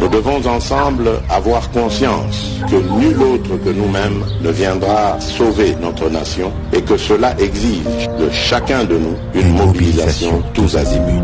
Nous devons ensemble avoir conscience que nul autre que nous-mêmes ne viendra sauver notre nation et que cela exige de chacun de nous une mobilisation tous azimuts.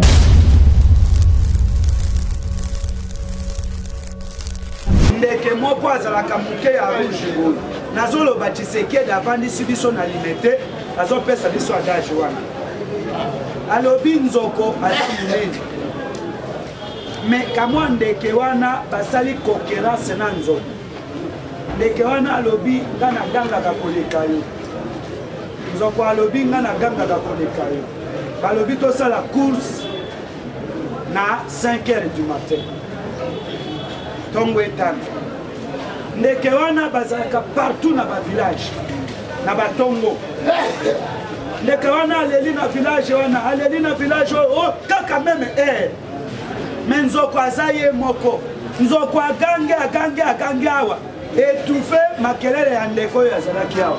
Ndeke moko azalaka moke ya rouge boye nazoloba Tshisekedi avandisi biso na limete azopesa biso adage wana alobi nzoko aza monene me kamwa ndeke wana basali concurrence na nzoko ndeke wana alobi nga nagangaka koleka yo nzoko alobi nga nagangaka koleka yo balobi tosala course na 5 heures du matin tongo etano ndeke wana bazalaka partout na bavillage na batongo ndeke wana aleli na village wana aleli na village oyo kaka meme me nzoko aza ye moko nzoko agange awa etufe makelele ya ndeko oyo azalaki awa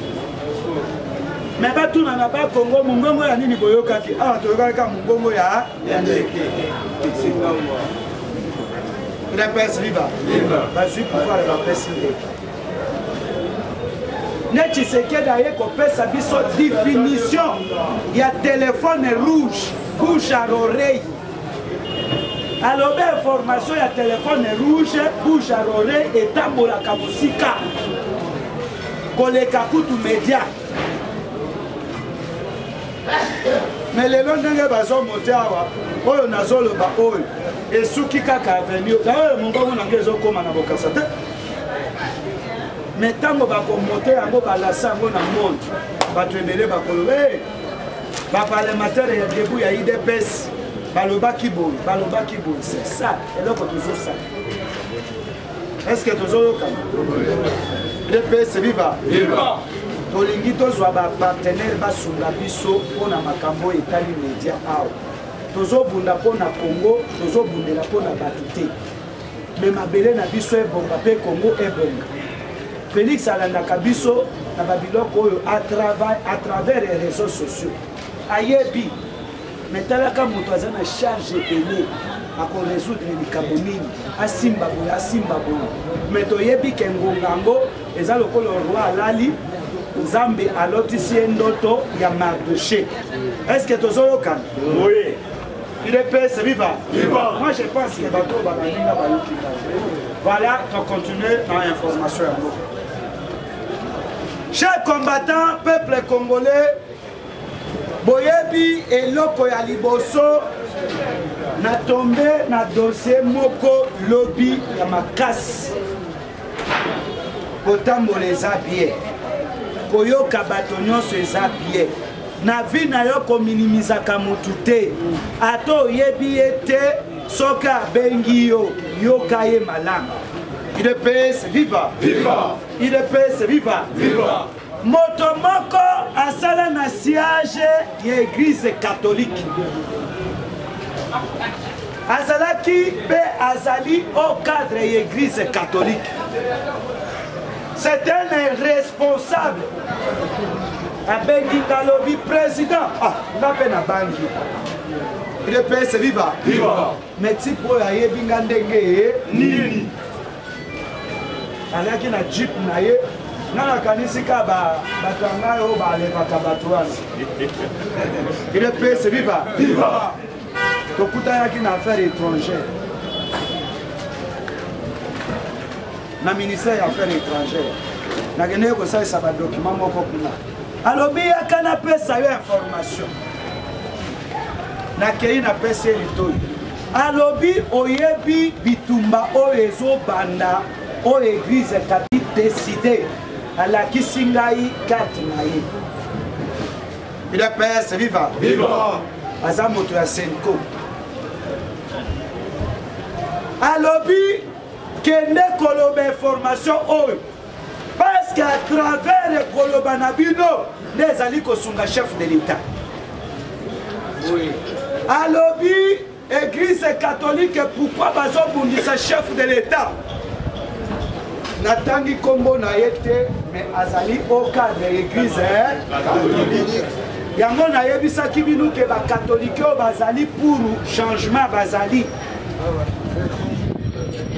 me batuna na bakongo mongongo ya nini boyokaki awa toyokaka mongongo ya ndeke la peste viva. Vas-y pouvoir la peste viva. Ne Tshisekedi aye kopesa biso définition ya téléphone rouge, bouche à l'oreille. Alors information ya téléphone rouge, bouche à l'oreille etambolaka mosika. Koleka kutu média. Mais lelo ndenge bazomote awa oyo nazoloba oyo esuki kaka avenir daoyo mongongo nange ezokoma na bokasa te mais ntango bakomote yango balasa yango na monde bato ebele bakoloba baparlementaire ya debu ya idps balobaki boye c'est ça eloko tozosala est-ce que tozoyokana idps viva tolingi tozwa bapartenaire basunga biso mpona makambo etali media awa tozobunda mpona Congo tozobundela mpona bato te me mabele na biso ebonga mpe Congo ebonga Félix alandaka biso na babiloko oyo à travers les réseaux sociaux ayebi me talaka moto aza na charge ebele akoresoudre likambo nini asimba boye me toyebi ke ngonga yango eza lokola roi alali Nzambe alotisi ndoto ya Mardoché. Est-ce que tozoyokana? Oui. Il est paix, c'est viva. Moi je pense que bateau bananinga bayoki. Voilà, on continue dans l'information. Chers combattants, peuple congolais, boyebi eloko ya liboso na tombé na dossier moko lobby ya makasi. Kotambola eza bien. Koyoka bato nyonso eza bien na vi na yo kominimizaka motu te ato oyebi ye te soki abengi yo yoka ye malamu idps viva idps viva moto moko asala na siage ya église catholique azalaki mpe azali au cadre ya église catholique. C'est un responsable. Abengi Kalobi président. On appelle na bangi. Le PS viva. Mais si pour y aller bingandenge nini. Alaki na jeep na ye. Nana kanisi ka ba batanga yo ba le bakabatuana. Le PS viva. Tokuta yaki na affaire étrangère. Na ministère des Affaires étrangères nakende kosalisa badocument moko kuna alobi yaka napesa yo information nakei napesa ye litoi alobi oyebi bitumba oyo ezobanda oyo église kati décide alakisi ngai karte na ye idps viva aza moto ya senko alobi kende koloba information oyo parce qu'à travers koloba na bino nde ezali kosunga chef de l'état alobi église catholique pourquoi bazobundisa chef de l'état natangi kombo na ye te mais azali au cadre ya église catholique yango nayebisaki bino ke bakatolike oyo bazali pour changement bazali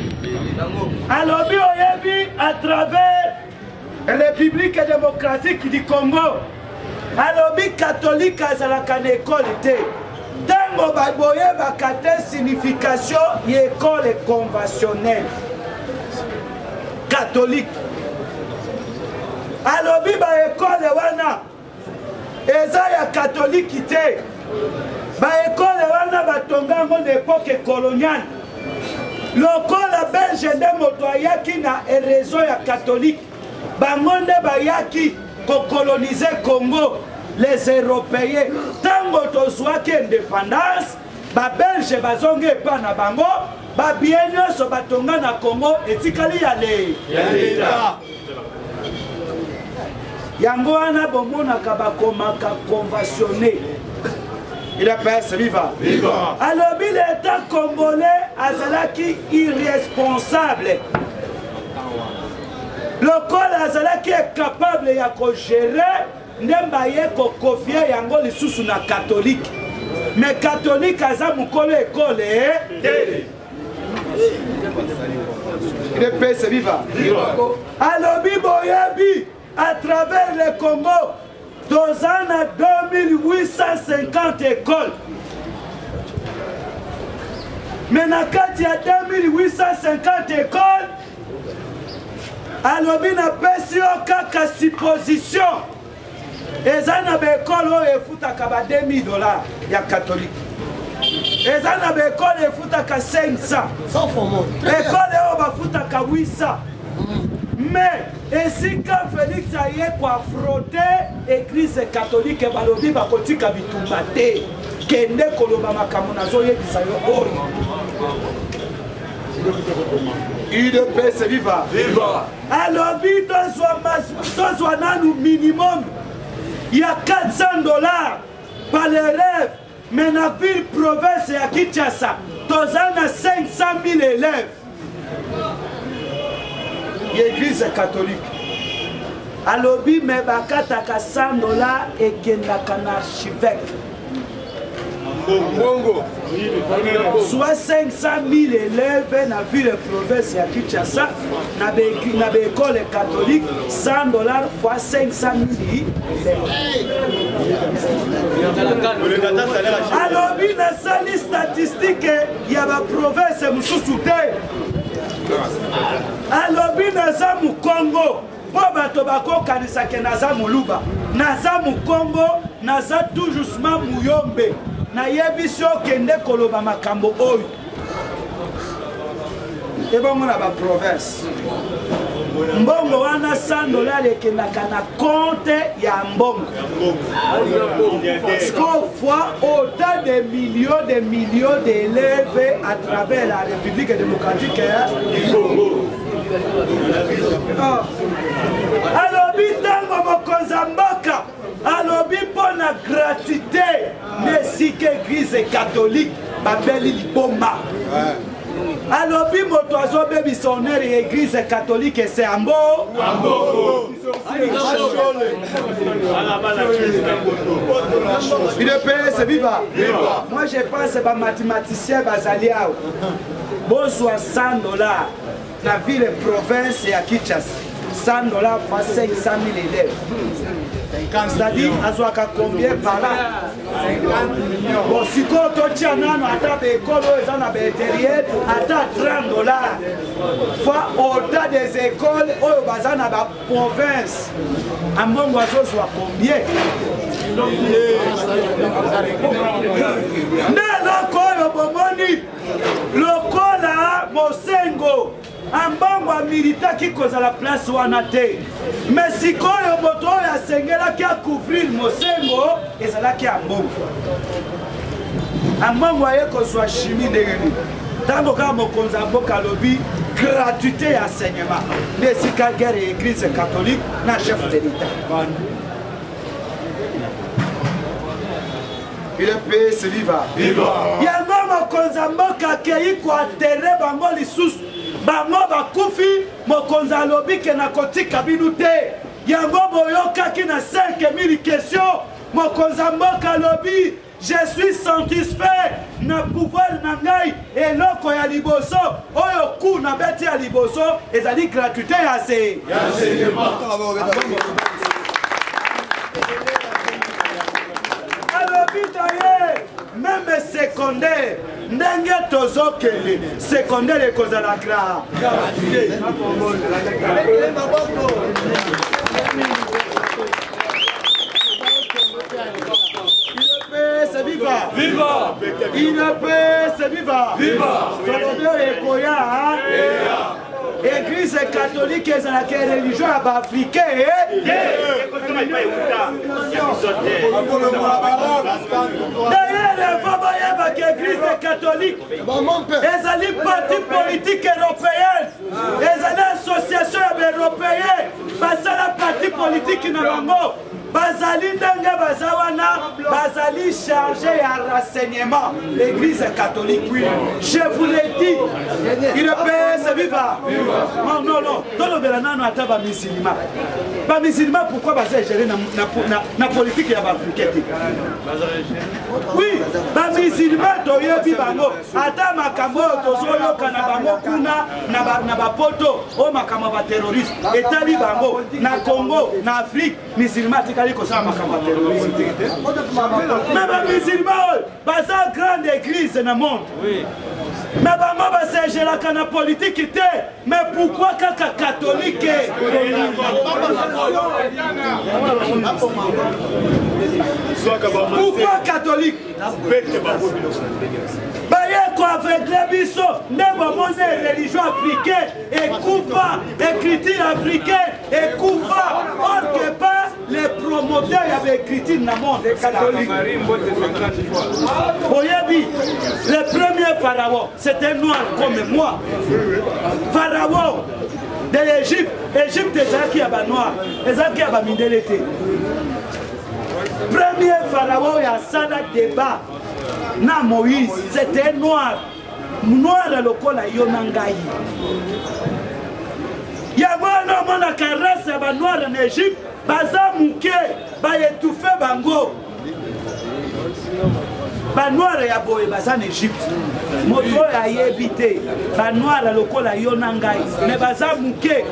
alobi oyebi à travers République démocratique du Congo alobi catholique azalaka na école te tango boyebaka te signification ya école conventionnelle catholique alobi baekole wana eza ya catholique te baekole wana batonga yango na époque coloniale lokola belge nde moto ayaki na réseau ya catholique bango nde bayaki kokolonize Congo les européens tango tozwaki indépendance babelge bazongi epa na bango babie nyonso batonga na Congo etikali ya leta yango wana bomonaka bakomaka conventionné. Il a passé viva. Alobi l'État congolais azalaki irresponsable. Le col azalaki est capable ya ko gérer ndemba ye ko confier yango lisusu na catholique. Mais catholique aza mukolo école Il est passé viva. Alobi boyebi à travers le Congo. Dans un 2850 écoles. Mais dans il y a 2850 écoles, alobi na pesi kaka supposition. Et ça na école où futaka ba $2000 ya catholique. Et ça na école futaka 500. École où ba futaka 800. Mais ainsi quand Félix aye kwa frotter église catholique balobi bakotika bitumba te kende koloba makambo nazoyebisa yo oyo UDPS viva alobi tozwa nanu minimum ya $400 par les rêves mais na ville province ya Kinshasa toza na 500,000 élèves. L'église catholique alobi me bakataka $100 ekendaka na archevêque soit 500,000 élèves na ville province ya Kinshasa na école catholique $100 fois 500,000 alobi na sali statistique ya ba province mususu te alobi naza mukongo po bato bakokanisa ke naza moluba naza mukongo naza tout justement muyombe nayebisi okende koloba makambo oyo ebongo na baprovince mbongo wana $100 ekendaka na compte ya mbongo fois autant de millions d'élèves à travers la République démocratique du Congo. Alobi tango mokonzi mboka alobi mpona gratuité mesika église catholique babeli liboma alobi moto azobebisa honneur ya église catholique ese ambo UDPS viva. Moi je pense ba mathématicien bazali awa bozwa $100 na ville province ya Kinshasa $100 fois 500,000 élèves. C'est-à-dire, azwaka combien par là? 50 millions. Bon, si tu as un école, intérieur, à $30. Fois autant des écoles, au bazar dans la province. Un bon oiseau soit combien? Le Mosengo. Ambangwa milita qui cause la place wanate. Mais si koyo moto ya sengela qui a couvrir Mosengo et ça là qui a mbongo. Ambangwa yeko soit chimie ndengeni. Tango ka mokonza mboka lobi gratuité ya enseignement. Les sika guerre église catholique na chef de l'État. Il est payé ce viva. Yango mokonza mboka kei kwa terre bango lisusu. Bango bakufi mokonzi alobi ke na kotika binu te yango boyokaki na 5000 questions mokonzi mboka alobi je suis satisfait na pouvoir na ngai eloko ya liboso oyo ku na beti ya liboso ezali gratuité ya se même secondaire ndenge tozokende secondaire ekozala gratuité. Viva! Viva! Il peut se viva! Viva! Église catholique est la religion africaine. D'ailleurs, l'église catholique est une parti politique européenne. Les associations européennes passent à la partie politique nabango. Bazali ndenge bazawana bazali chargé à renseignement l'église catholique. Oui. Je vous l'ai dit, il peut se vivre. Non, non, non. Dans le Bélanano, à table musulman. Pas musulman, pourquoi bazali gérer la politique africaine? Oui, pas musulman, toyebi bango. Ata makambo tozoyo kana bango kuna na bapoto o makama ba terroriste. Etali bango na Congo, na Afrique, musulman mais les musulmans, c'est une grande église dans le monde. Mais c'est la politique, mais pourquoi catholique? Pourquoi catholique? Avec les bisous, les religions africaines, et Koufa, écriture africaine, et Koufa, or que pas les promoteurs avaient écrit dans le monde catholique. Oyebi, le premier pharaon, c'était noir comme moi. Pharaon de l'Égypte, Égypte est qui a noir, et qui a mindelete. Premier pharaon, il y a Sana débat. Na Moïse, c'était noir. Noir à l'okola yonangaï. Il y a un caresse à noir en Égypte. Baza mouké, ba étouffé bango. Ba noir ya boye baza en Égypte. Moto ya yebité. Ba noir à l'okola yonangaï. Mais baza mouké.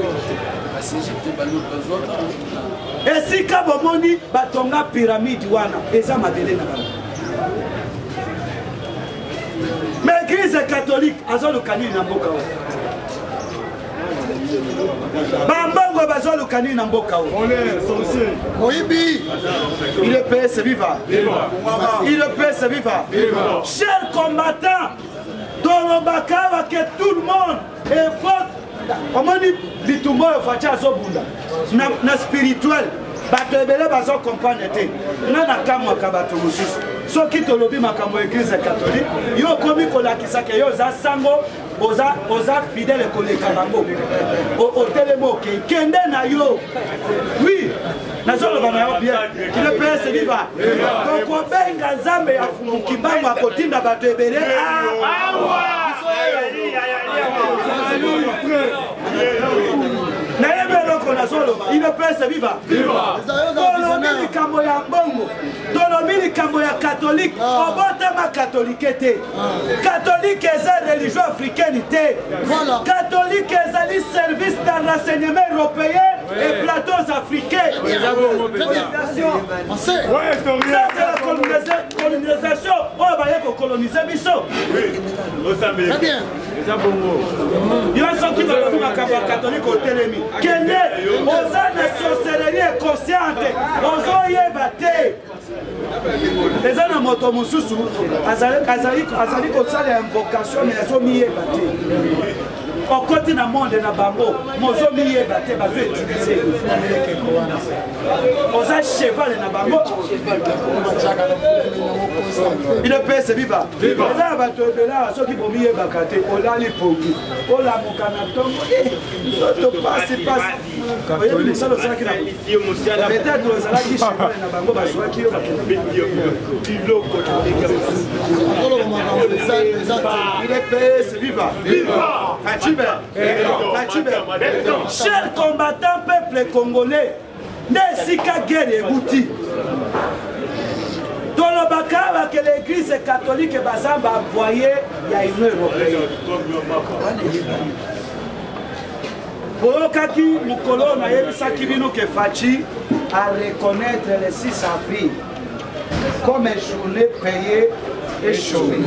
Et si kabomoni batonga pyramide wana, eza mabele na bango. Mais l'église catholique, a le canine dans Boka. Bambango bazo le canine dans Boka. Il est payé, c'est vivant. Il est payé, c'est vivant. Chers combattants, dans le Baka, que tout le monde est fort. Comment dit Bitumbo et Fatia Zobunda? Na spirituel. Bato ebele bazo comprendre te. Nana kamwa kabato mususu. Soki tolobi makambo église catholique, yo komi kolakisa ke yo za sango, oza fidèle koleka bango. O telemo ke kende na yo. Oui. Nazolo bana yo bien. Il peut se vivre. Ko benga nzambe ya fumukibango akotinda bato ebele. Il ne peut se vivre. Tolomili kambo ya bongo, tolomili kambo ya catholique, obotama catholique. Catholique est religion africaine. Catholique est service d'un renseignement européen et plateaux africains. Ça c'est la colonisation. On va coloniser Bisso. Très bien. Il y a un senti de catholique au télémi. Kende, osa na sorcellerie consciente, ozo yebate. Les gens moto mususu, azali kosala ya invocation mais azo mi yebate. Au côté du monde na bango, mozo mi yebate bazo utiliser. Osa cheval na bango. Il peut se vivre. Là bato de là, ceux qui vont mi yebakate, ola li pongi, ola mokana tongo. To passe passe. Peut-être aux ala qui cheval na bango bazwa ki yo il est payé, c'est viva. Chers combattants, peuple congolais, Nesika guerre et bouti. Dans le Baka, l'église catholique bazamba envoyé ya Union européenne. Boyokaki mukolo na yebisaki bino ke Fachi à reconnaître le 6 avril comme une journée payée et chômée.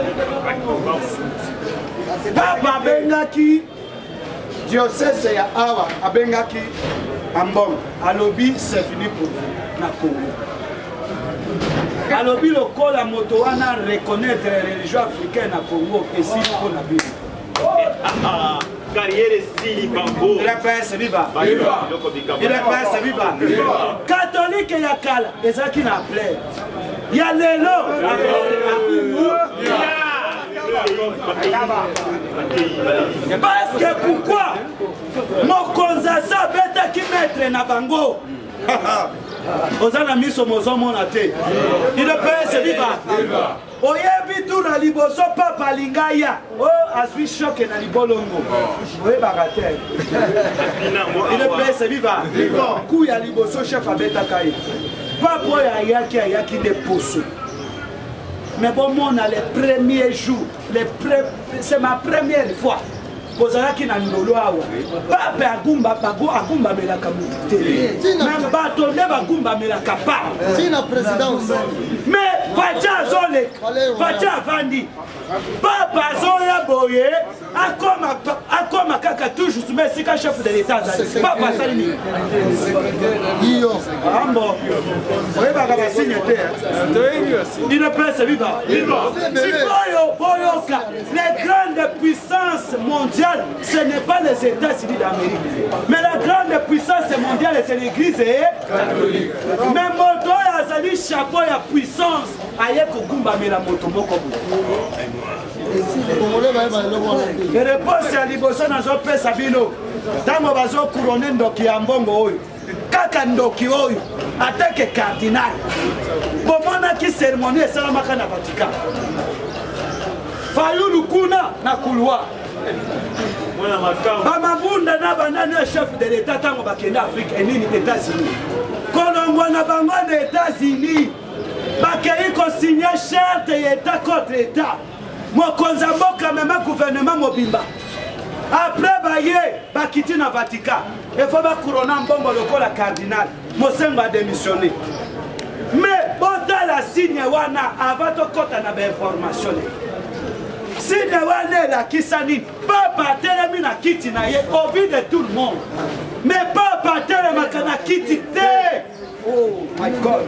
Papa bengaki diocèse ya awa abengaki ambon alobi c'est fini pour vous na Congo. Alobi lokola moto wana reconnaître les religions africaines na Congo et si pour na Bible. Carrière si Bango. Il est PS viva. Il est PS viva. Catholique ya kala ezaki na plaire. Ya lelo. Parce que pourquoi Mokonzasa betaki maître na bango. Ozana miso mozomona te. Il est PS viva. Oyebi tu na liboso papa lingaya. Oh azwi choc na libolongo. Oye bagatel. Il est PS viva. Ku ya liboso chef abetaka ye. Papa yaki de poso. Mais bon, on a les premiers jours, c'est ma première fois. Bozalaki na ndolo awa. Papa agumba melaka mutu. Même bato ne bagumba melaka pa. Tina président. Mais Facha zole, Facha vandi. Papa zoya boye, akoma kaka toujours mais c'est ka chef de l'état. Papa salini. Iyo. Ambo. Oye baka signe te. Il ne peut se vivre. Les grandes puissances mondiales, ce n'est pas les États-Unis d'Amérique. Mais la grande puissance mondiale, c'est l'église catholique. Mais moto yazali chapeau ya puissance aye kugumba mela moto moko. Et réponse ya liboso nazo pesa bino. Tango bazo couronner ndoki ya mbongo oyo. Kaka ndoki oyo atake cardinal. Bomona ki cérémonie esalamaka na Vatican. Fayulu kuna na couloir. Bamabunda na banani chef de l'état tango bakenda Afrique et nini États-Unis. Kolongwa na bango des États-Unis. Bakei ko signer charte état contre état. Mokonza mboka même gouvernement mobimba. Après baye bakiti na Vatican. Il faut ba couronner mbongo lokola cardinal. Mosengo a démissionné. Mais bota la signe wana avant to kota na ba information. Signe wana la kisani papa telemi na kiti na ye au vu de tout le monde. Mais papa telema kana kiti te. Oh my God.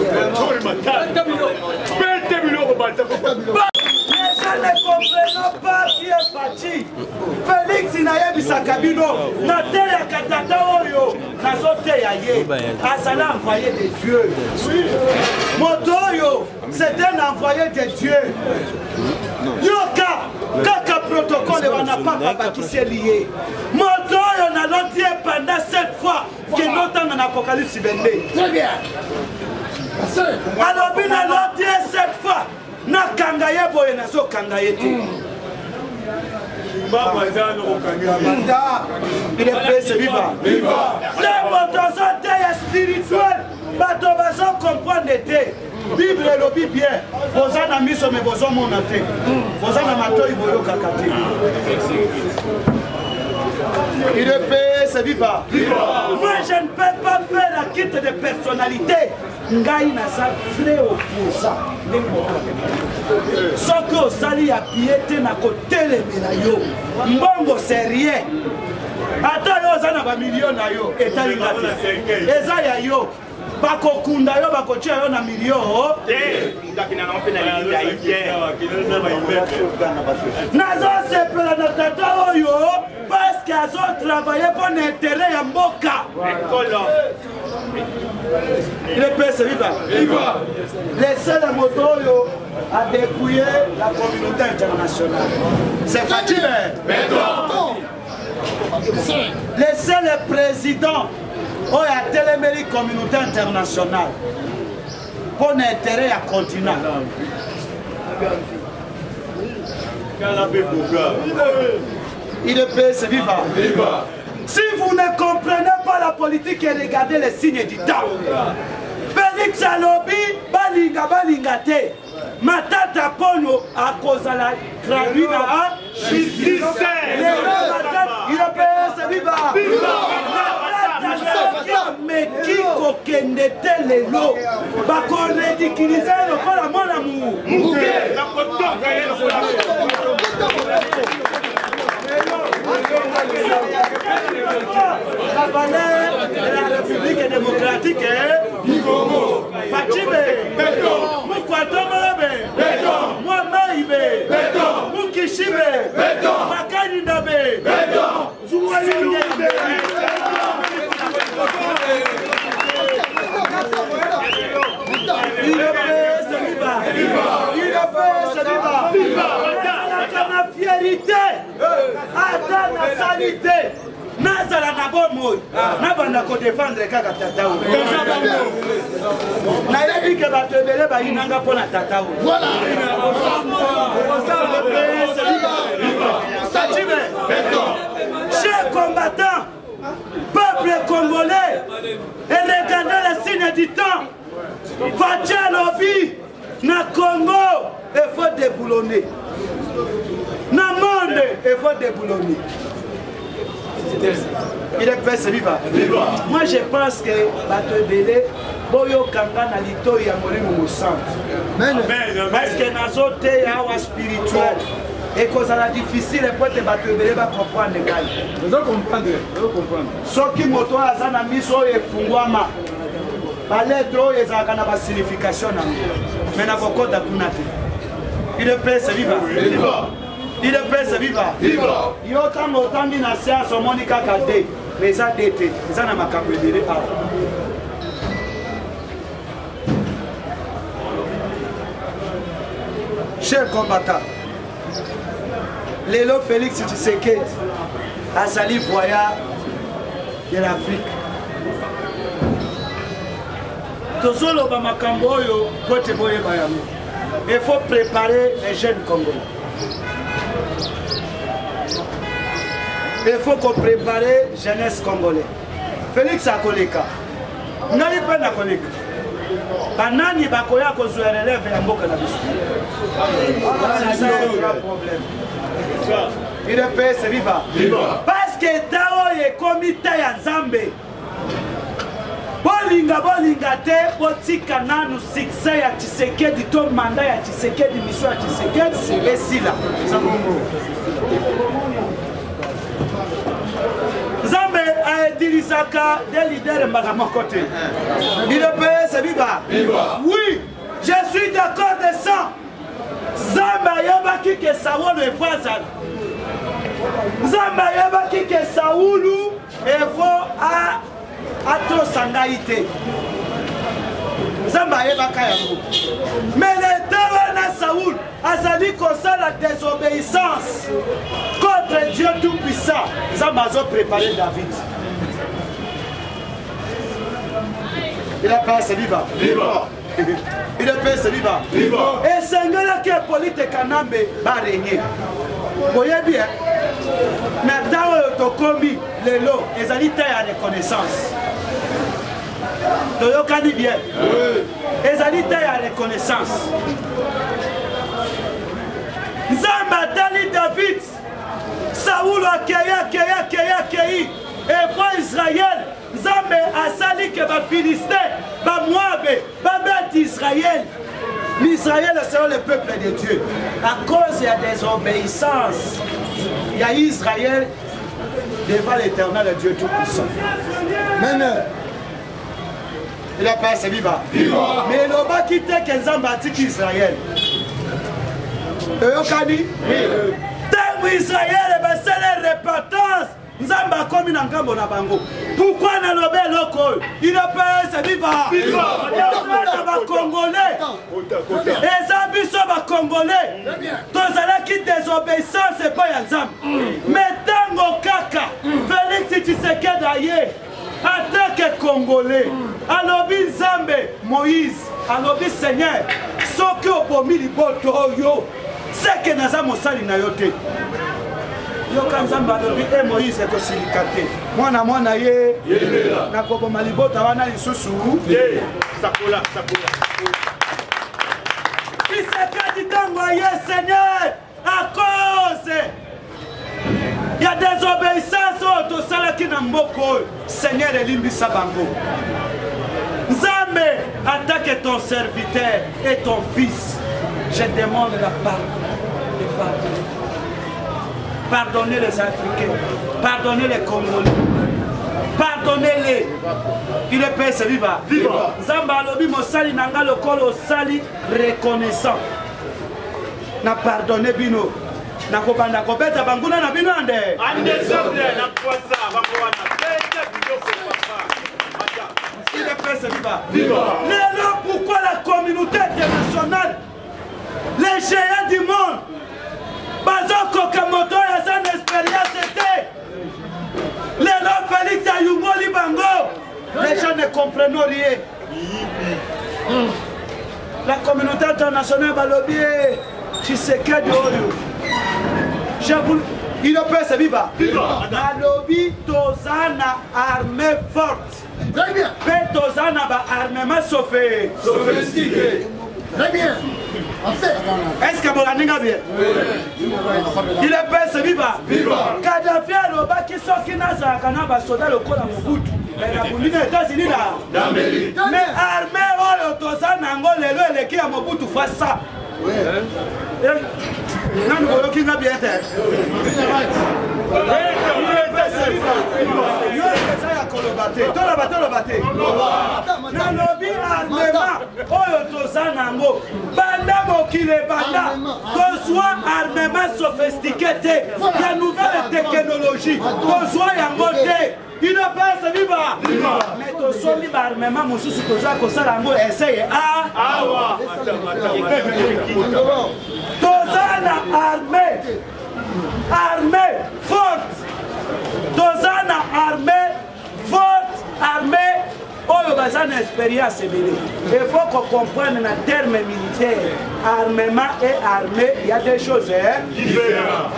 Les gens ne comprennent pas qui est Fachi. Félix Inayebi Sakabino, Nateya Katata Oyo, Nazote Yaye, Asala envoyé de Dieu. Motoyo, c'est un envoyé de Dieu. Yoka, Kaka protocole, on n'a pas qui s'est lié. Motoyo, on a l'entier pendant 7 fois que notre en Apocalypse 22. Très bien. Alors, on a l'entier 7 fois. Na kangaye boye na so kangaye te. Il est prêt, viva. Les motos spirituels, bato bazo comprendre te. Bible et lobby bien. Bozana miso me bozo monate. Bozana matoi boyo kakate. Il est prêt, c'est viva. Moi je ne peux pas faire la quitte de personnalité. Ngai na sa fléau pour ça. Soki osali ya piete na kotelemela yo. Mbongo c'est rien. Ata yo oza na ba million na yo etali ngati. Eza ya yo. Bakokunda yo bakotia yo na million. Nazo sepela na tata oyo parce que azo travailler pour l'intérêt ya mboka. Il est prêt, viva. Les seuls motos à dépouiller la communauté internationale. C'est facile. Les seuls présidents ont à télémérie communauté internationale pour l'intérêt à continent. Il est prêt, viva. Si vous ne comprenez pas la politique et regardez les signes du temps, Félix Alobi, balinga te. matata pono akozala traduit na justice. Il pèse viva. Meki kokende te lelo bakoredikilize lokola mwana mu la valeur de la République démocratique du Congo. Fatime, Mukwatomebe, Mwamaibe, Mukishibe, Makaninabe, Zoualibe. Il la fierté, attends la sanité. Nazala na bomoy, na banda ko défendre kaka tatao. Na yebi ke bato ebele ba inanga pona tatao. Voilà. Chers combattants, peuple congolais, et regardez les signes du temps. Fatia Lobi, na Congo, il faut déboulonner. Na monde, il faut déboulonner. Il est prêt, c'est viva. Moi, je pense que Bato Ebele, Boyo Kanga na lito ya molimo mosantu. Parce que nazo te ya wa spirituel. Et que ça est difficile pour te Bato Ebele ba comprendre les gars. Vous comprendre. Soki moto azana miso efungwama. Baletro ezaka na ba signification na. Mais na kokoda kuna te. Il est prêt, c'est viva. Il est prêt, c'est viva. Yo tango otambi na science monika kade. Mais ça dété, ça na makambo ebele a. Chers combattants, Lelo Félix Tshisekedi azali voyage de l'Afrique. Tozolo ba makambo oyo pote boye bayamo. Il faut préparer les jeunes Congolais. Il faut qu'on prépare la jeunesse congolaise. Félix Akoleka. Nani pas na koleka. Banani bakoya ko zuwa relève ya mboka na biso. C'est un problème. Il est payé, c'est viva. Parce que Tao est comité ya Nzambe. Bolinga te botika nanu succès ya Tshisekedi to mandat ya Tshisekedi mission ya Tshisekedi c'est sila. Nzambe a utilisé des leaders de côté. Il est payé, c'est viva. Oui, je suis d'accord de ça. Nzambe yabaki ke Saoul e faza. Nzambe yabaki ke Saoul evo a Atro Sangaïté. Zamba yebaka yango. Mais l'État na Saoul a dit qu'on ça la désobéissance contre Dieu tout-puissant. Zamba a préparé David. Il a passé viva. Il a passé viva. Et c'est là que politique Kanambe va régner. Vous voyez bien. Maintenant, Tokomi, Lelo, les alliés à reconnaissance. Toyokani bien. Les alliés à reconnaissance. Nzamba Dali David, Saoul accueilli. Et pour Israël, Nzambe a sali que va Philistin, va Moabe, va mettre Israël. L'Israël c'est le peuple de Dieu. À cause de la désobéissance, il y a Israël devant l'éternel de Dieu Tout-Puissant. Maintenant, il a passé viva. Mais il n'a quitté qu'Nzamba a dit Israël. Yokani? Tant Israël est la repentance. Nzamba komi na ngambo na bango. Pourquoi na lobe loko? Il a payé viva. Na ba Congolais. Et ça biso ba Congolais. Tozala ki désobéissance et pas ya Nzamba. Mais tango kaka Félix Tshisekedi aye en tant que Congolais. Alobi Nzambe Moïse, alobi Seigneur, soki obomi liboto yo, c'est que naza mosali na yo te. Yoka Nzamba alobi e Moïse ekosilika te. Mwana ye na koboma libota wana lisusu. Sakola. Tshisekedi Tangoye, Seigneur, à cause. Il y a des obéissances au Salaki Namboko, Seigneur Elimbisa Bango. Nzambe, attaque ton serviteur et ton fils. Je demande la pardon. Pardonnez les Africains, pardonnez les Congolais, pardonnez-les. Il est Père, c'est viva. Nzamba lobi mosali nanga lokolo sali reconnaissant. Na pardonné bino. Na kobanda kobeta banguna na bino ande. Ande zoble na kwasa bakwana. Beta bino papa. Il est Père, c'est viva. Lelo, pourquoi la communauté internationale, les géants du monde, Bazoko Kamoto et son expérience était les noms Félix Ayungo Libango. Les gens ne comprennent rien. La communauté internationale va lobier. Tshisekedi Oyo. Il est Père, c'est viva. La lobby Tozana armée forte. Très bien. Tozana ba armement sophistiqué. Très bien. En fait. Est-ce que vous avez bien? Il est Père, c'est viva. Kadhafi a l'oba qui sort qui n'a pas de soldat le col à Mobutu. Mais la Boulina est États-Unis là. Mais armée Oyo Tozana Angole le qui a Mobutu face ça. Non, nous voyons qu'il n'a bien été. Nalobi armement oyo toza nango banda mokile banda tozwa armement sophistiqué te ya nouvelle technologie tozwa yango te ino pesa viva mais tosomi ba armement mosusu toza kosala yango essaye awa toza na armée forte toza na armée oyo baza na expérience ebele. Il faut qu'on comprenne na terme militaire armement et armée, il y a des choses différentes.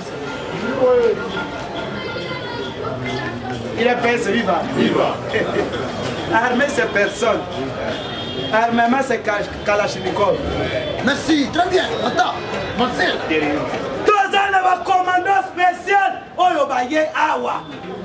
Il est Père, c'est viva. Armée c'est personne. Armement c'est Kalachnikov. Merci, très bien. Attends, merci. Toza na commandant spécial oyo baye awa.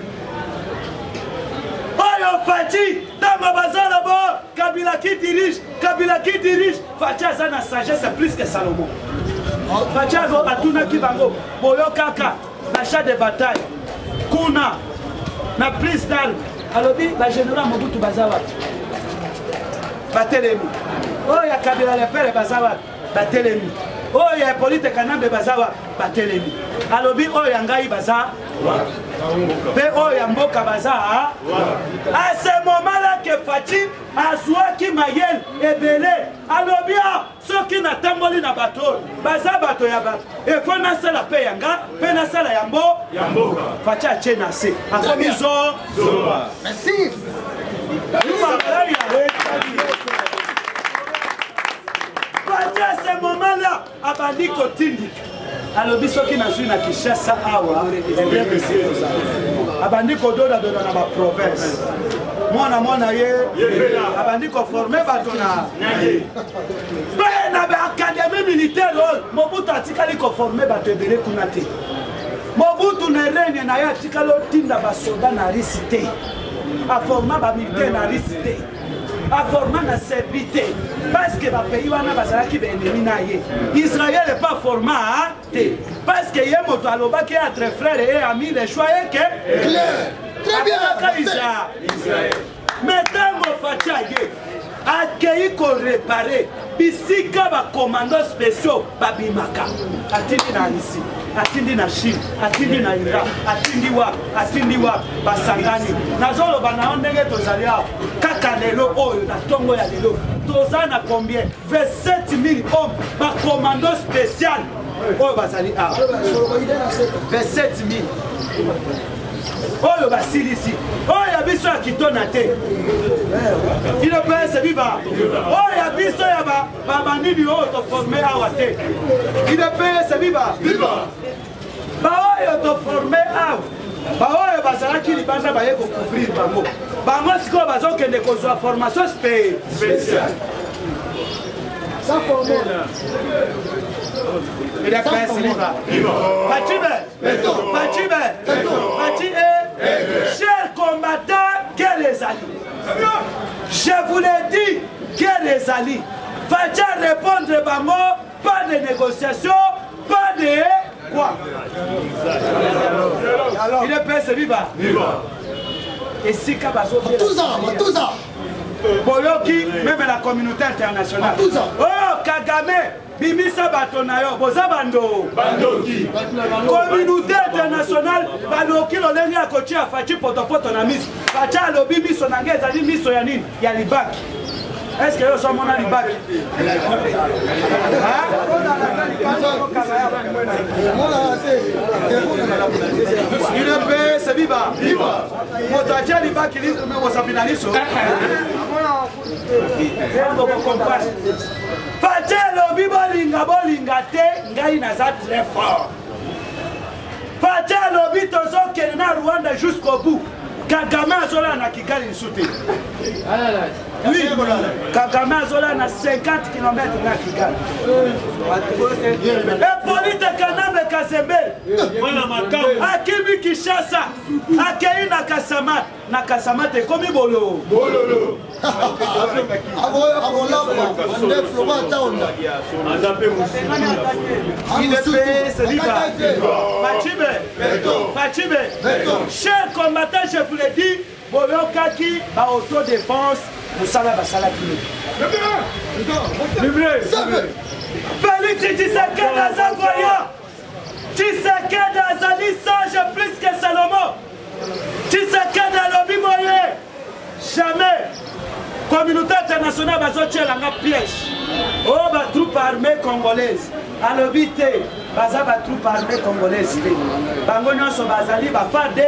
Oyo Fati, dans ma bazar là-bas, Kabila qui dirige, Fati a sa sagesse, c'est plus que Salomon. Fati a Atuna Kibango, Boyo Kaka, l'achat de bataille, Kuna, la prise d'armes. Alors, la générale Mobutu Bazawat, Batelemi. Oh, il y a Kabila le père Bazawat, Batelemi. Oh, il y a Polite Kanambe Bazawat, Batelemi. Alors, oh, il y a Ngaï Bazawat. À ce moment-là que Fati a Zouaki Mayel et Belé, alors bien, ceux qui n'attendent pas le bateau, Baza bateau Yabat, et Fona Sala Payanga, Pena Sala Yambo, Fati a Tchénassé, à Komiso, merci. Fati à ce moment-là, a Bandi Kotindi. Alors, biso qui n'a su na Kinshasa awa, abandi ko dola na ba province. Mwana ye, abandi ko former bato na. Ben na ba académie militaire Mobutu atikali ko former bato ebele kuna te. Mobutu ne règne na ya tikalo tinda ba soldat na risité. A former ba militaire na risité. A former na servité. Parce que les pays wana bazalaki ba ennemi na ye. Israël n'est pas formé parce que Yemoto aloba qui est entre frères et amis les choix que très bien. Maintenant Fatiaye accueilli qu'on réparer bisika ba commandants spéciaux babimaka atindi na ici atindi na Chine atindi na Iran atindi wa basangani nazolo bana ndenge tozali awa kaka lelo oyo na tongo ya lelo tozana combien 27 000 hommes ba commandant spécial oyo bazali awa 27 000 oyo basilisi oyo biso ya kitona te il est Père, c'est viva oyo biso ya babandini oyo toforme awa te il est Père, c'est viva baoyo toforme awa baoyo bazalaki libanda baye kocouvrir bango sikoyo bazokende kozwa formation spéciale Il est prêt, c'est libre. Fatime, chers combattants, guerre les alliés. Je vous l'ai dit, guerre les alliés. Fatia répondre, Bango, pas de négociation, pas de quoi. Il est prêt, c'est libre. Et si Kabazo. Tout ça. Boyoki, même la communauté internationale. Oh, Kagame, Bimisa Batonayo, Bozabando. Communauté internationale, Baloki, l'Olengi à Kochi, à Fachi, Potopoto, Namis. Facha, Lobi, Miso Nangé, Zali, Miso Yanin, Yalibak. Est-ce que vous avez mon Alibak? Il est prêt, c'est viva. Motadia Alibak, il dit, mais vous avez finalisé. Fatelo bibolinga bolinga te ngai naza très fort. Fatelo bitozo kena Rwanda jusqu'au bout. Kagame azola na Kigali lisuti. Oui, Kagame azola na 50 km na Kigali. Et Polite Kanambe Kazembe. Akimi Kishasa. Akei na Kasamat. Na Kasamat e komi bolo. Bololo. Fatime, chers combattants, je vous l'ai dit, Boyokaki, autodéfense, Moussala Basala Kino. Félix Tshisekedi Azavoya, Tshisekedi Azali sage plus que Salomon, Tshisekedi Alobi Moye, jamais. Communauté internationale bazotia langa piège. Oh ba troupe armée congolaise. Alobité baza ba troupe armée congolaise. Bango nyonso bazali ba fade.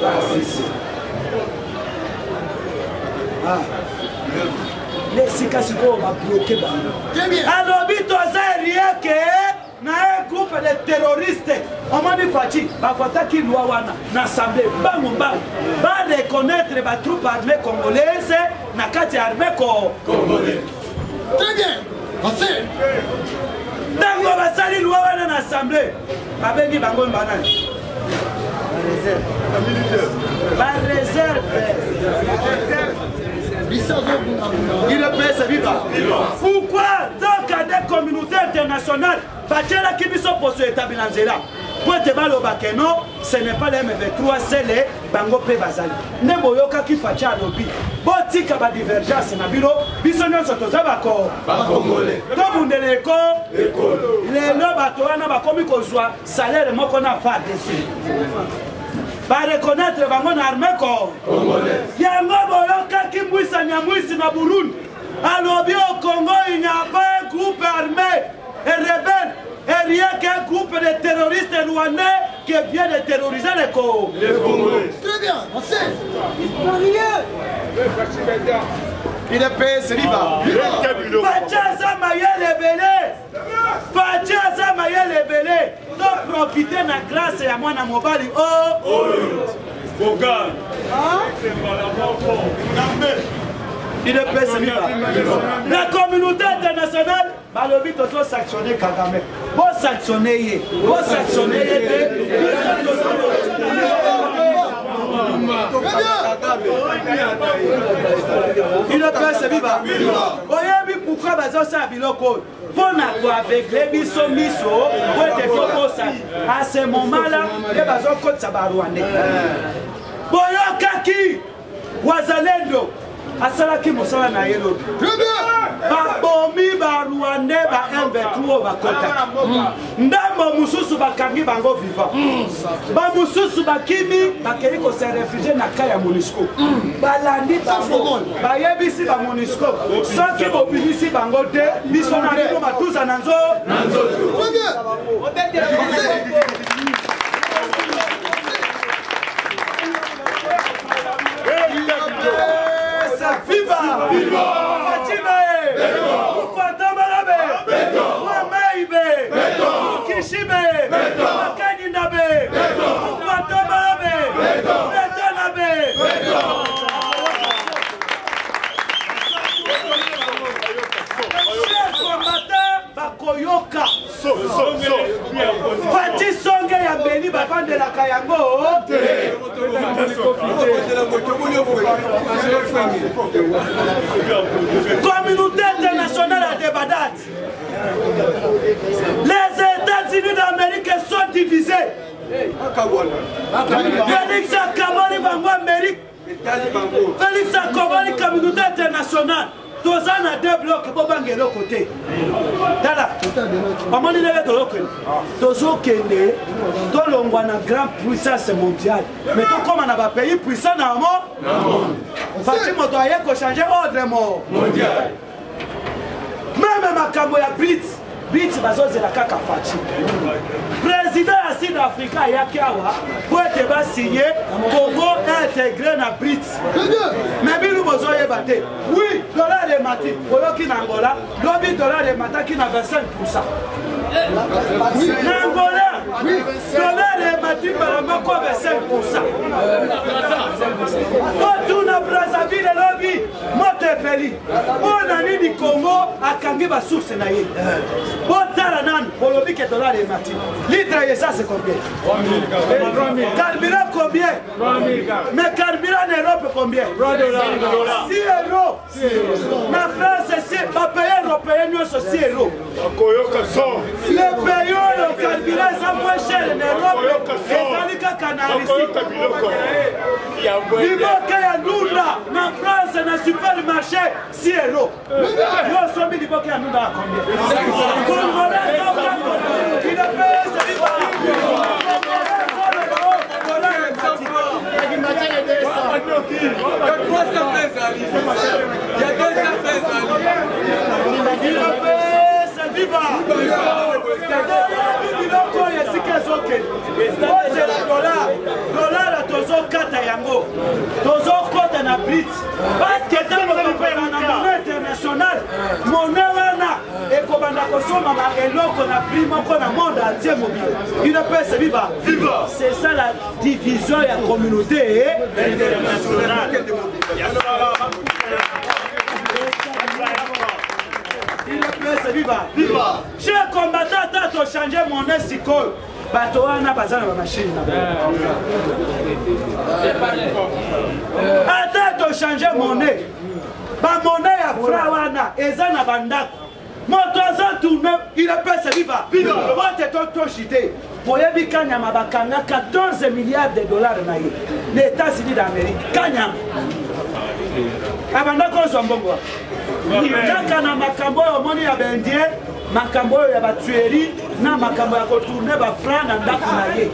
Les sikasiko ba bloqué bango. Alobito za rieke na un groupe de terroristes. On m'a dit Fati, ba fataki loi wana na assemblée bango bango. Ba reconnaître ba troupe armée congolaise. Nakati armée congolais. Très bien. Merci. Tango basali loi wana na assemblée. Babengi bango banane. Ba réserve. Il est prêt, c'est vivant. Pourquoi donc à des communautés internationales, Bachela Kibiso pour se établir en Zéla? Pour te balo bakeno, ce n'est pas les M23, c'est les Bango Pe Bazali. Neboyoka qui facha lobi. Botika ba divergence na biro, bisonyo sotoza bako. Bakongole. Comme on est l'école, les lobatoana bakomi kozwa salaire moko na fa dessus. Ba reconnaître bango na armée congolais. Yango boyoka ki mwisa nyamwisi na Burundi. Alobi au Congo, il n'y a pas un groupe armé et rebelle. Et rien qu'un groupe de terroristes rwandais qui vient de terroriser les Congolais. Très bien, on sait. Il est payé, c'est libre. Fatia Maye Lebele. Fatia Maye Lebele. Donc profiter de la grâce et à moi, Mobali. Oh, Bogan. Il est payé, c'est libre. La communauté internationale. Le but de sanctionner Kagame. Vous sanctionnez. Vous sanctionnez. Il est prêt, c'est viva. Voyez pourquoi Bazosa a biloko. Pour n'avoir avec les miso, pour être ça. À ce moment-là, les Bazoko Tsabarouane. Boyokaki, Wazalendo. Asalaki Moussala na yelo. Babomi ba Rwandais ba M23 ba kota. Ndambo mususu bakangi bango viva. Ba mususu bakimi bakeli ko se réfugier na kaya MONUSCO. Balandi bango. Ba yebisi ba MONUSCO. Soki bobimisi bango te biso na bino batuza nanzo. Viva! Viva! Fatime! Beto! Fatamarabe! Beto! Wameibe! Beto! Kishibe! Beto! Kaninabe! Beto! Fatamarabe! Beto! Betanabe! Beto! Chers combattants mboka Fati songe ya beni bafandelaka yango communauté internationale à Debadat. Les États-Unis d'Amérique sont divisés. Félix Akaboli Bango Amérique, Félix Akaboli communauté internationale. Tous en a deux blocs pour banger l'autre côté. Dada, comment il est de l'autre côté? Tous au Kenya, tous les gens ont grande puissance mondiale. Mais tout comme on a pas pays puissant dans le monde, Fatima doit y changer ordre mondial. Même ma camo ya Blitz bazo zela kaka Fatima. Président ya Sud-Africa Yakiawa pour être signé Congo intégré na Blitz. Mais bilu bozo yebate. Oui, dollar de mati, oloki na Angola, lobi dollar de mata qui na 25%. Angola, dollar de mati par mako 25%. Tout na Brazzaville lobi Motepeli. On a ni Congo akangi ba source na ye. Botala nan, olobi ke dollar de mati. Litre et ça c'est combien? Carburant combien? Mais carburant en Europe combien? 6 euros. Ma France c'est pas payé européen nous c'est 6 euros. Les pays le carburant ça moins cher en Europe. Et ça canal ici. Liboke ya Nunda, ma France na supermarché 6 euros. Yo sommes liboke ya Nunda combien? Il a payé c'est viva. Dollar tozo kata yango tozo kota na Blitz parce que dans le monnaie internationale monnaie wana ekobanda kosoma ba eloko na prix moko na monde entier mobile il ne peut se vivre. C'est ça la division ya communauté internationale. Il peut se vivre. Chers combattants, tant de changer monnaie sicole. Bato wana bazana ba machine na. Attends de changer monnaie. Ba monnaie ya franc wana ezana bandako. Moto za tourner, il peut se vivre. Pote to chité. Boyebi kanyama bakanga 14 milliards de dollars na ye. Les États-Unis d'Amérique kanyama. Abandako zo mbongo. Kaka na makambo ya moni ya bendie, makambo ya batueri na makambo ya kotourne ba franc na ndako na ye.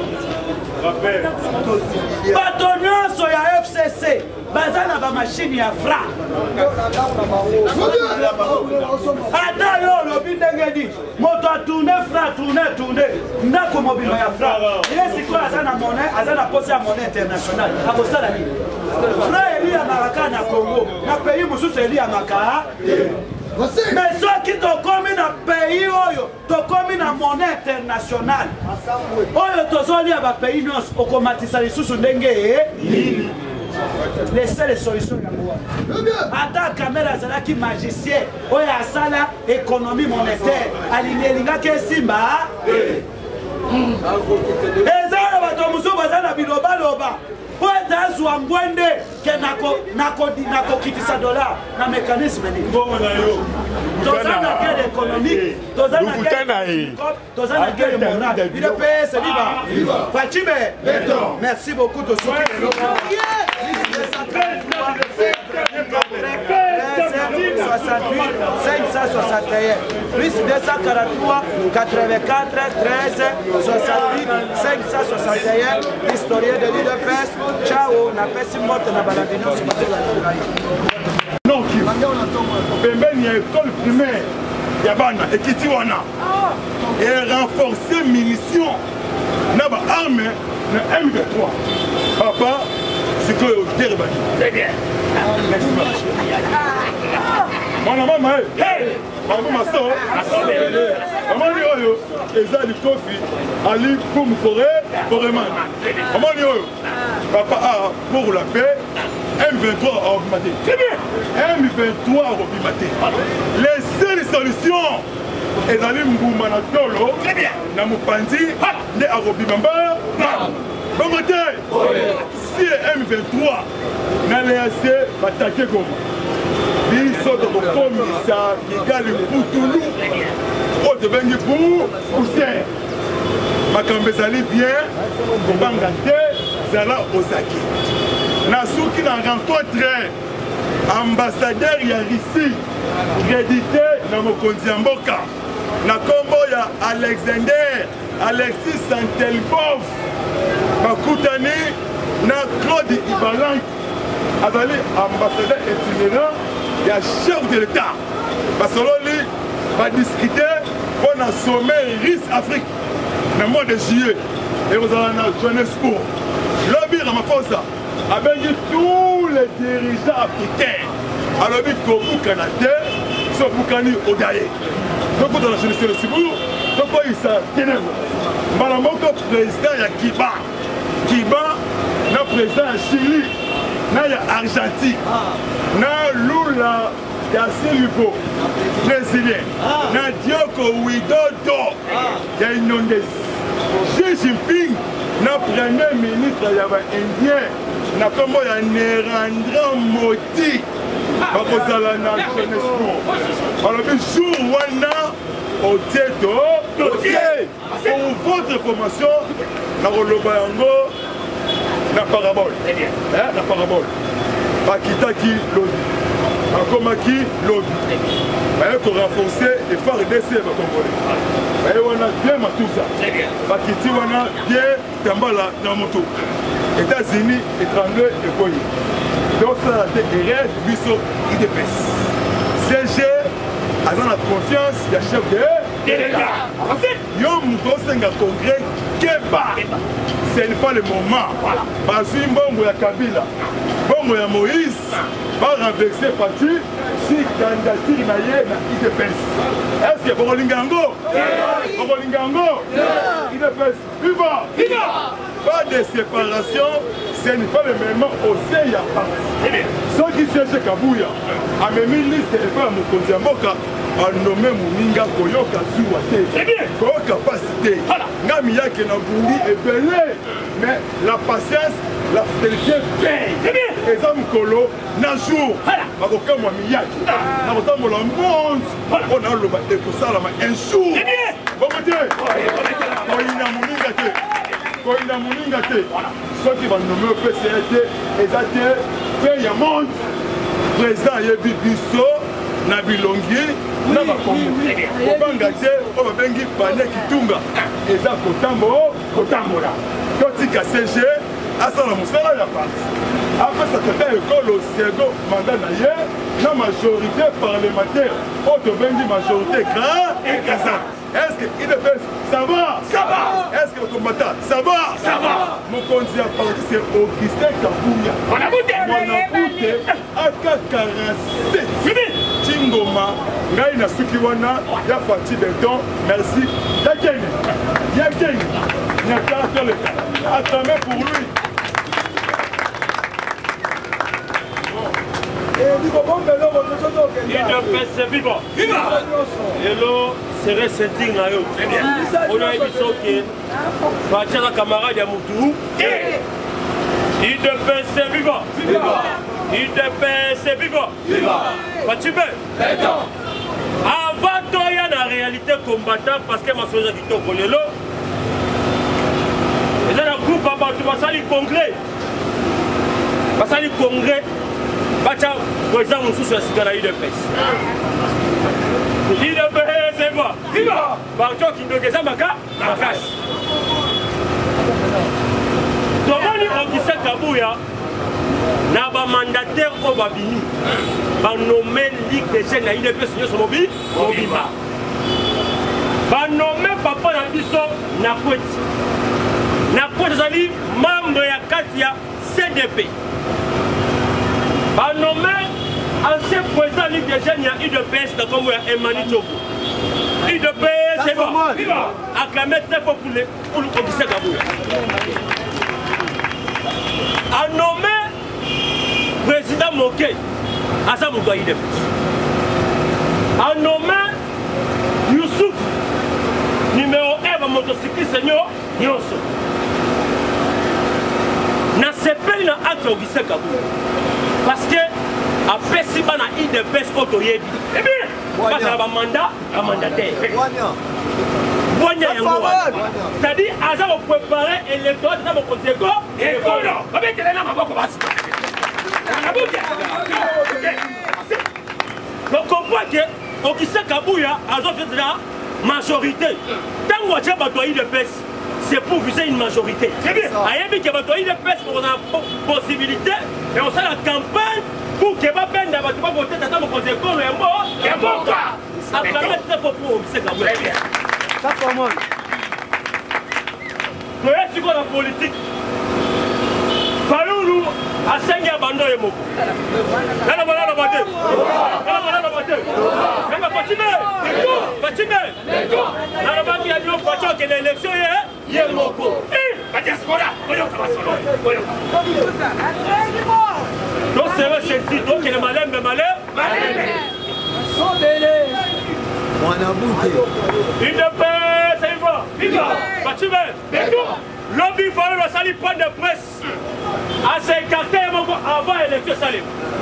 Bato nyonso ya FCC bazana ba machine ya franc. Ata yo lobi ndengedi moto tourne franc tourne ndako mobile ya franc. Yesi ko azana monnaie azana poste ya monnaie internationale. Abosala ni. Franc eli ya maraka na Congo na pays mususu eli ya maka. Mais ceux qui t'ont commis dans le pays, t'ont commis dans monnaie internationale. T'ont commis dans le pays, t'ont commis les seules solutions. Attends, caméra, c'est qui magicien. Il y a ça, économie monétaire. Aligné, il y a Simba. Et ça, pour être à Zouangwende, que nako kitisa dollar, na mécanisme ni. Tozana la guerre économique, tozana la guerre morale. Il est payé, c'est viva. Fatime, merci beaucoup de soutenir. 561 plus 243 84 13 68 561 historien de l'UDPS. Ciao, na pesi moto na baladino sur non qui pembeni ya école primaire ya bana ekiti wana et renforcer munitions na ba arme na M23 papa c'est que dire bani très bien maman hey maman maso maman ni oyo ezali kofi ali comme foreman maman ni oyo papa a pour la paix M23 a augmenté. Très bien. M23 a augmenté. Les seules solutions ezali mbuma na tolo na mopanzi nde akobima mbala bongo te si M23 na lease batake Goma biso tokokomisa Kigali putulu oyo tobengi poussière makambo ezali bien kobanga te zala ozaki na suki na rencontre ambassadeur ya Russie crédité na mokonzi ya mboka na kombo ya Alexis Santelkov bakutani na Claude Ibalanki azali ambassadeur itinérant ya chef de l'État basololi badiscuter pour na sommet Russe-Afrique na mois de juillet ekozala na Johannesburg lobi Ramaphosa abengi tous les dirigeants africains alobi kobukana te so bukani odaye tokota na Jeunesse le Sibour tokoyisa tenebo mbala moko président ya Kiba na président ya Chili na ya Argentine na Lula ya Silva brésilien na Dioko Widodo ya Indonésie Xi Jinping na premier ministre ya ba indien na kombo ya Narendra Modi bakozala na Johannesburg alobi jour wana otieto pour votre information na koloba yango na parabole bakitaki lobby bakomaki lobby baye korenforcer effort DC bakongolais baye wana bien matuza bakiti wana bien tambala na moto États-Unis étranger ekoyi tosala te erreur biso IDPS CG aza na confiance ya chef de l'État yo moto osenga congrès keba ce n'est pas le moment bazwi mbongo ya Kabila mbongo ya Moïse barenverse parti si candidature na ye na IDPS est-ce que bokolinga yango IDPS viva pas de séparation ce n'est pas le moment au sein ya parti ceux qui siègent Kabuya amemi liste epa ya mokonzi ya mboka anome moninga koyoka zuwa te koyoka pasi te nga miyake na bundi ebele mais la patience la fidélité paye eza mokolo na jour bakokamwa miyake na kotambola monde mpo na oloba ekosalama un jour bongo te koyina moninga te soki banome opesa te eza te pe ya monde président ayebi biso na bilongi na bakongo kobanga te oyo babengi bane kitunga eza kotambola totika CG asala mosala ya parti apesa tata ekolo sego mandat na ye na majorité parlementaire oyo tobengi majorité grand écrasante. Est-ce que IDPS ça va? Est-ce que le combattant ça va? Mon conduit à partir c'est Augustin Kabuya. Mwanabute aka 47 Chingoma ngai na suki wana ya parti Benton. Merci. Yakeni Nyaka le attendez pour lui. IDPS viva! Hello, serait setting na yo. On a dit que Fatia la camarade ya Moutou. IDPS viva! IDPS viva! Fatime! Avant toi, il y a la réalité combattant parce que ma soeur qui tombe le lot. Et là, le groupe va passer le congrès. Passer le congrès. Bacha, par exemple, nous sommes sur la IDPS. IDPS, c'est moi. Viva! Bacha, qui nous a ma casse. Comment on dit ça, Kabouya? Na ba mandataire au Babini. Ba nommé Ligue des jeunes à IDPS, nous sommes mobima. Ba nommé Papa Nabiso Nakweti. Nakweti, c'est membre ya Katia CDP. Ba nommé ancien président de Ligue des jeunes à IDPS, comme Emmanuel Tchoko. IDPS, c'est moi. Acclamé très fort pour le commissaire Kabouya. A nommé président Moké à Samouga IDPS. A nommé Youssouf motocycliste nyonso nasepeli na acte Augustin Kabuya parce que apesi bana IDPS oyo toyebi basi na bamandataire Boigna yango wana c'est-à-dire aza koprépare électorat na mokonzi ekolo babetele na maboko basi donc comprend que Augustin Kabuya azofete la majorité ntango atia bato ya IDPS c'est pour viser une majorité ayebi ke bato ya IDPS kozala possibilité et on sala la campagne pour que bapenda bato bavote tata mokonzi ekolo ya mboka apermettre pour Augustin Kabuya ça comment toye sikoyo na politique Fayulu asengi ya bando ye moko nana bate nana Fatime nana baki ya biloko atia okende élection ye moko badiaspora oyoka basolo tosere senti tokende malembe Lobby Fayulu asali point de presse à s'écarter avant l'élection salée.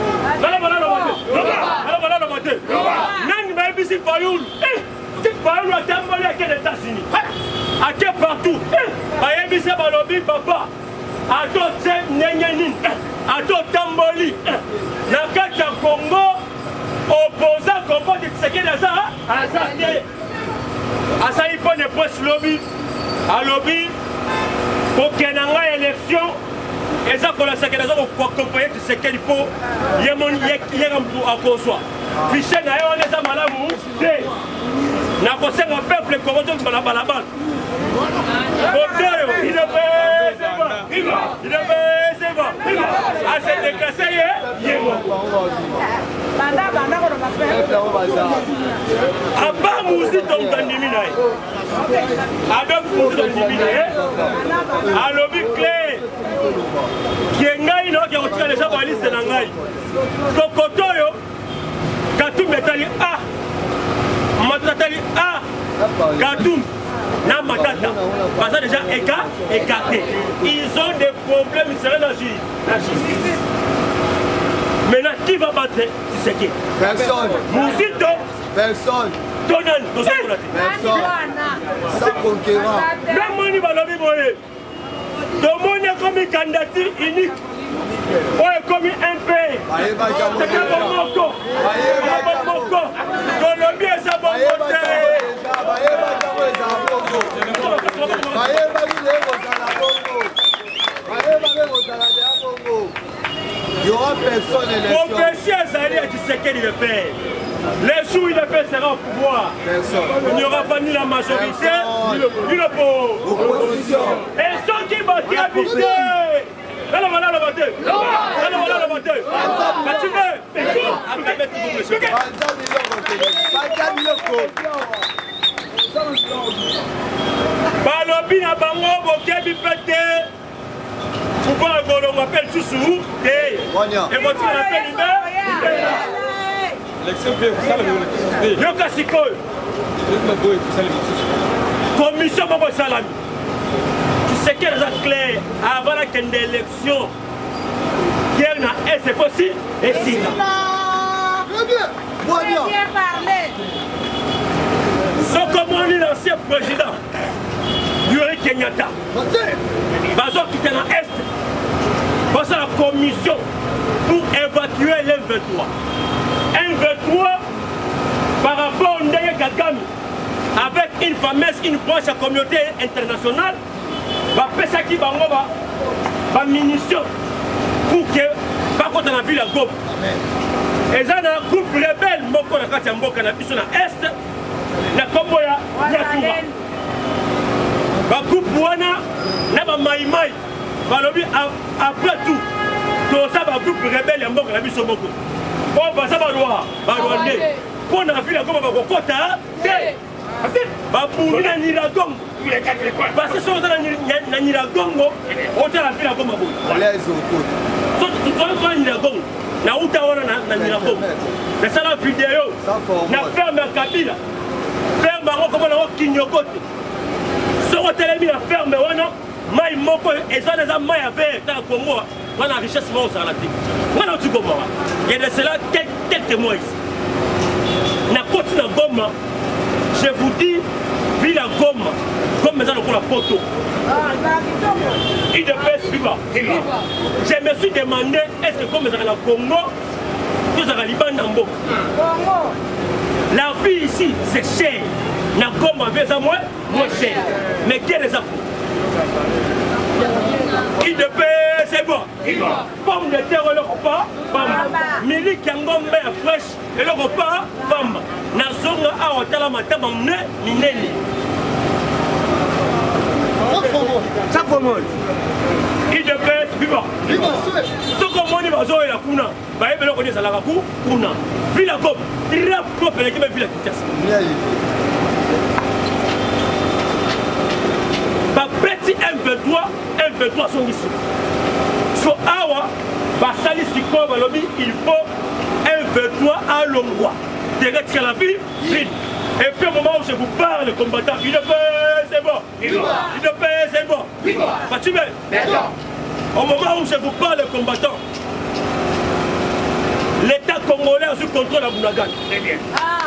Nani baibisi Fayulu Fayulu a tamboli à quel États-Unis à quel partout baibisi balobi papa à d'autres nenyenin à d'autres tamboli na kati ya Congo opposant Congo de Tshisekedi azate asali point de presse lobby à lobby pour qu'il y ait une élection et ça pour la sécurité pour accompagner Tshisekedi pour y a cause fiché d'ailleurs on est à Malamu n'a conseillé un peuple corrompu dans la balabane il est à se déclasser à part Mouzi Tom Tandimina avec Mouzi Tom Tandimina à lobby clé qui est ngai non qui a retiré les gens dans la liste de ngai Kokotoyo Katoum Betali A Matatali A Katoum na Matata parce que déjà écarté ils ont des problèmes ils seraient dans la justice. Maintenant, qui va battre Tshisekedi? Personne. Mouzito? Personne. Donan, personne. Sans conquérant. Même moi, je vais vous Domoni est comme une candidature unique. On est comme un pays. C'est comme un moko. Colombie est sa bonne côté. Il n'y aura personne élection. Prophétie Azali à Tshisekedi le père. Les jours où il sera au pouvoir, il n'y aura pas ni la majorité, ni l'opposition. Et ceux qui battent habiter. Allez, voilà le vote. Allez, voilà le vote. Balobi na bango bokebi pete. Pouvoir on appelle Soussou. Et votre appelle commission Moko Salami. Tu sais qu'elle est claire avant la élection. Guerre na c'est possible et si. Très bien. Bien parlé. Ce comme on dit l'ancien président Yuri Kenyatta. Bazo qui était dans l'Est. Parce que la commission pour évacuer l'M23. M23 par rapport au Ndeye Kagame avec une fameuse, une branche à la communauté internationale, va faire ça qui va munitions pour que par contre on a vu la gomme. Et ça un groupe rebelle moko na kati ya mboka na biso na est na kombo ya Nyatura. Ba groupe wana na ba maimai balobi après tout to ça ba groupe rebelle ya mboka na biso moko. Oh ba ça ba rwandais. Pour na ville comme ba kokota te. Ba pour na Nyiragongo. Parce que sur na Nyiragongo on t'a la ville comme ba. Les autres. Tout Nyiragongo. Na uta wana na Nyiragongo. Na sala vidéo. Na ferme Kabila. Ferme bango comme na Kinyokote. So totelemi na ferme wana mai moko eza neza mai ya vert ta Congo wana richesse mo ça la te wana tu Goma il y a de cela quelques mois ici na côté na Goma je vous dis ville à Goma comme ça le poto il devait suivre je me suis demandé est-ce que comme ça na Congo tout ça Liban Nambo la vie ici c'est cher na Goma ça moins cher mais quel est ça il devait c'est bon pomme de terre le repas mili kiangombe fresh et le repas pomme na zonga a hôtel matama mne mineli ça comment il devait vivre ce comment ni bazo ya kuna ba ebele ko disa la ku kuna vila gom très propre les qui me vila kitasa ba petit M23 sont ici. So awa ba sali siko ba lobi il faut M23 à Longwa. Direct la vie vite. Et puis au moment où je vous parle combattant, il ne peut c'est bon. Il ne peut c'est bon. Pas tu veux. Au moment où je vous parle combattant, l'État congolais a sous contrôle à Bounagan. Très bien.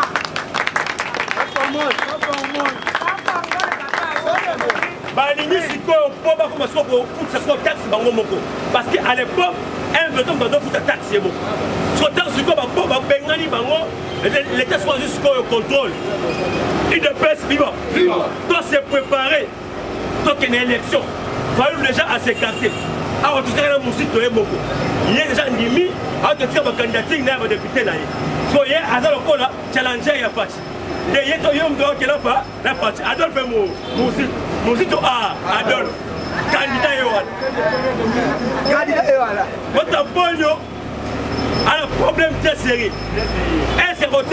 Parce qu'à l'époque, un veut donc faire taxe. L'État soit jusqu'au contrôle. Il ne peut vivre. Toi, c'est préparé. Toi, qu'il y a une élection. Il faut déjà à s'écarter. Alors, tout ce que il y a déjà un demi, alors que tu as un candidat, il y a un député. Il y a un challenger, il y a pas. Il y a un parti. Adolphe Mouzito Adolphe. Candidat Ewan. Votre polio a un problème très sérieux.